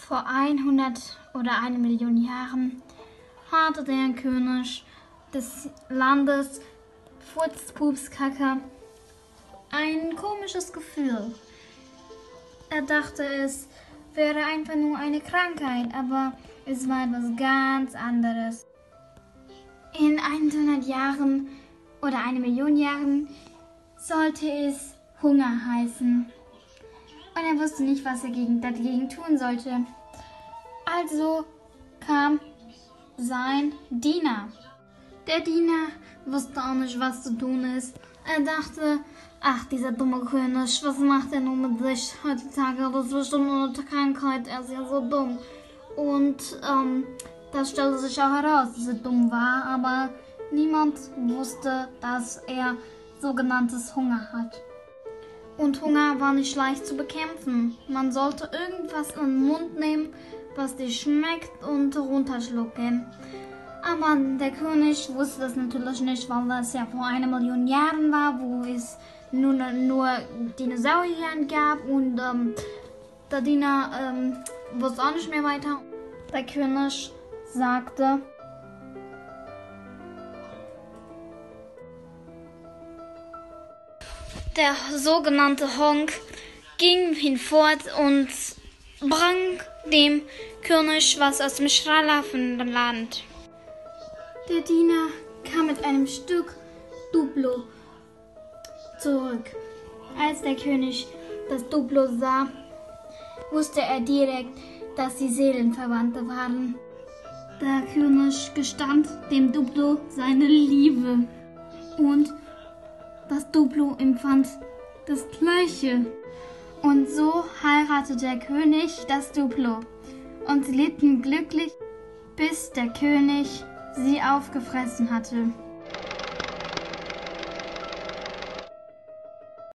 Vor 100 oder 1 Million Jahren hatte der König des Landes Furzpupskacke ein komisches Gefühl. Er dachte, es wäre einfach nur eine Krankheit, aber es war etwas ganz anderes. In 100 Jahren oder 1 Million Jahren sollte es Hunger heißen. Und er wusste nicht, was er dagegen tun sollte. Also kam sein Diener. Der Diener wusste auch nicht, was zu tun ist. Er dachte, ach, dieser dumme König, was macht er nur mit sich heutzutage? Das ist bestimmt nur eine Krankheit, er ist ja so dumm. Und das stellte sich auch heraus, dass er dumm war, aber niemand wusste, dass er sogenanntes Hunger hat. Und Hunger war nicht leicht zu bekämpfen. Man sollte irgendwas in den Mund nehmen, was dir schmeckt, und runterschlucken. Aber der König wusste das natürlich nicht, weil das ja vor 1 Million Jahren war, wo es nur Dinosaurier gab, und der Diener wusste auch nicht mehr weiter. Der König sagte: Der sogenannte Honk ging hinfort und brang dem König was aus dem Schlaraffenland. Der Diener kam mit einem Stück Duplo zurück. Als der König das Duplo sah, wusste er direkt, dass sie Seelenverwandte waren. Der König gestand dem Duplo seine Liebe und das Duplo empfand das Gleiche. Und so heiratete der König das Duplo und sie lebten glücklich, bis der König sie aufgefressen hatte.